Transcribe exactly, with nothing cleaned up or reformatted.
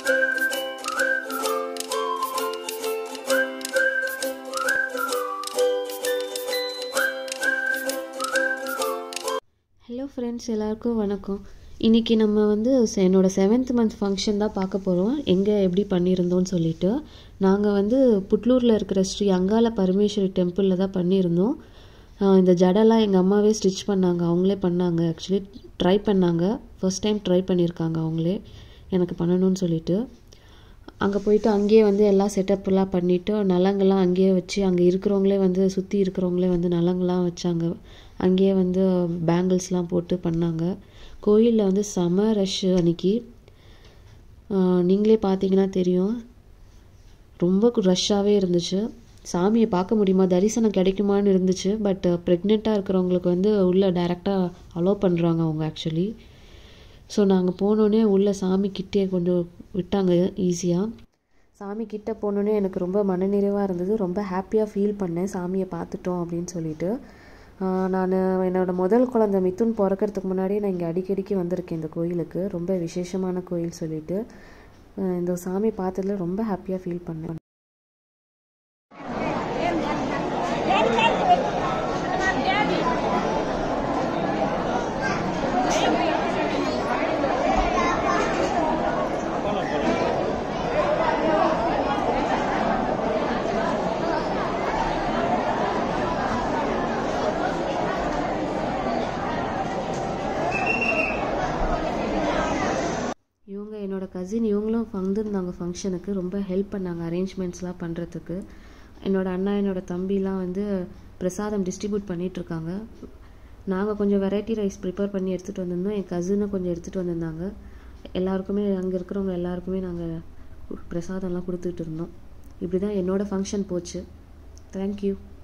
Hello friends, எல்லாருக்கும் வணக்கம். இன்றைக்கி நம்ம வந்து என்னோட செவன்த் மந்த் ஃபங்க்ஷன் தான் பார்க்க போகிறோம். எங்கே எப்படி பண்ணியிருந்தோம்னு சொல்லிட்டு நாங்கள் வந்து புட்லூரில் இருக்கிற ஸ்ரீ அங்கால பரமேஸ்வரி டெம்பிளில் தான் பண்ணியிருந்தோம். இந்த ஜடெல்லாம் எங்கள் அம்மாவே ஸ்டிச் பண்ணாங்க, அவங்களே பண்ணாங்க. ஆக்சுவலி ட்ரை பண்ணாங்க, ஃபர்ஸ்ட் டைம் ட்ரை பண்ணியிருக்காங்க அவங்களே எனக்கு பண்ணணும்னு சொல்லிட்டு. அங்கே போயிட்டு அங்கேயே வந்து எல்லா செட்டப்லாம் பண்ணிவிட்டு நலங்கெல்லாம் அங்கேயே வச்சு, அங்கே இருக்கிறவங்களே வந்து சுற்றி இருக்கிறவங்களே வந்து நலங்கெல்லாம் வச்சாங்க. அங்கேயே வந்து பேங்கிள்ஸ்லாம் போட்டு பண்ணாங்க. கோயிலில் வந்து செம ரஷ்ஷு அன்றைக்கி. நீங்களே பார்த்தீங்கன்னா தெரியும், ரொம்ப ரஷ்ஷாகவே இருந்துச்சு. சாமியை பார்க்க முடியுமா, தரிசனம் கிடைக்குமான்னு இருந்துச்சு. பட் ப்ரெக்னெண்ட்டாக இருக்கிறவங்களுக்கு வந்து உள்ளே டைரெக்டாக அலோவ் பண்ணுறாங்க அவங்க ஆக்சுவலி. ஸோ நாங்கள் போனோடனே உள்ளே சாமி கிட்டே கொஞ்சம் விட்டாங்க ஈஸியாக. சாமி கிட்டே போனோடனே எனக்கு ரொம்ப மனநிறைவாக இருந்தது, ரொம்ப ஹாப்பியாக ஃபீல் பண்ணேன் சாமியை பார்த்துட்டோம் அப்படின்னு சொல்லிட்டு. நான் என்னோடய முதல் குழந்தை மிதுன் பிறக்கிறதுக்கு முன்னாடியே நான் இங்கே அடிக்கடிக்கு வந்திருக்கேன் இந்த கோயிலுக்கு. ரொம்ப விசேஷமான கோயில் சொல்லிட்டு இந்த சாமி பார்த்ததில் ரொம்ப ஹாப்பியாக ஃபீல் பண்ணேன். இவங்க என்னோட கசின், இவங்களும் வந்திருந்தாங்க ஃபங்க்ஷனுக்கு. ரொம்ப ஹெல்ப் பண்ணாங்க அரேஞ்ச்மெண்ட்ஸ்லாம் பண்ணுறதுக்கு. என்னோட அண்ணா என்னோட தம்பிலாம் வந்து பிரசாதம் டிஸ்ட்ரிபியூட் பண்ணிகிட்ருக்காங்க. நாங்கள் கொஞ்சம் வெரைட்டி ரைஸ் ப்ரிப்பேர் பண்ணி எடுத்துகிட்டு வந்திருந்தோம். என் கசினும் கொஞ்சம் எடுத்துகிட்டு வந்திருந்தாங்க. எல்லாருக்குமே, அங்கே இருக்கிறவங்க எல்லாருக்குமே நாங்கள் பிரசாதம்லாம் கொடுத்துட்டு இருந்தோம். இப்படி தான் என்னோடய ஃபங்க்ஷன் போச்சு. தேங்க்யூ.